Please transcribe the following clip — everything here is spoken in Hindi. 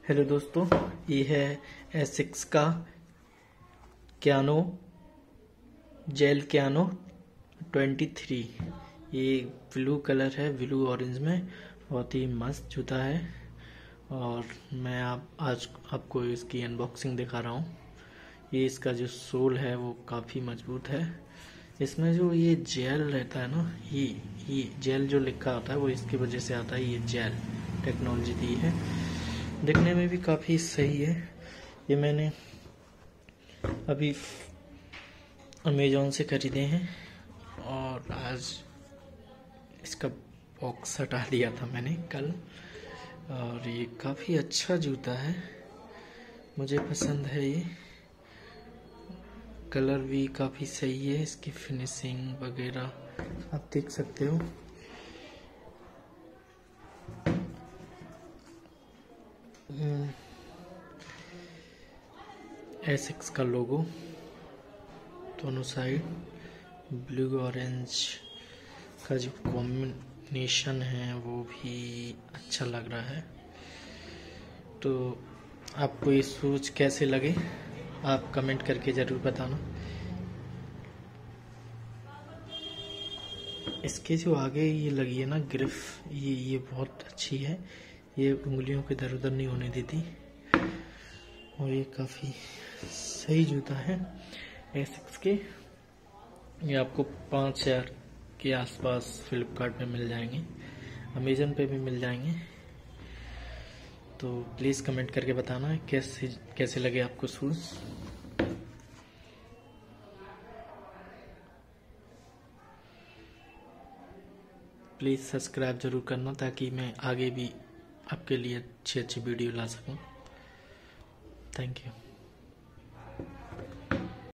हेलो दोस्तों, ये है एसिक्स का क्यानो जेल क्यानो 23। ये ब्लू कलर है, ब्लू ऑरेंज में। बहुत ही मस्त जूता है और मैं आज आपको इसकी अनबॉक्सिंग दिखा रहा हूँ। ये इसका जो सोल है वो काफ़ी मजबूत है। इसमें जो ये जेल रहता है ना, ये जेल जो लिखा होता है वो इसकी वजह से आता है। ये जेल टेक्नोलॉजी दी है, दिखने में भी काफ़ी सही है। ये मैंने अभी अमेज़ॉन से खरीदे हैं और आज इसका बॉक्स हटा दिया था मैंने कल। और ये काफ़ी अच्छा जूता है, मुझे पसंद है। ये कलर भी काफ़ी सही है, इसकी फिनिशिंग वगैरह आप देख सकते हो। एसिक्स का लोगो दोनों साइड, ब्लू ऑरेंज का जो कॉम्बिनेशन है वो भी अच्छा लग रहा है। तो आपको ये शूज कैसे लगे आप कमेंट करके ज़रूर बताना। इसके जो आगे ये लगी है ना ग्रिप, ये बहुत अच्छी है। ये उंगलियों के इधर उधर नहीं होने देती और ये काफ़ी सही जूता है एसिक्स के। ये आपको 5,000 के आसपास फ्लिपकार्ट पे मिल जाएंगे, अमेज़न पे भी मिल जाएंगे। तो प्लीज़ कमेंट करके बताना कैसे लगे आपको शूज़। प्लीज़ सब्सक्राइब ज़रूर करना ताकि मैं आगे भी आपके लिए अच्छी वीडियो ला सकूं। Thank you.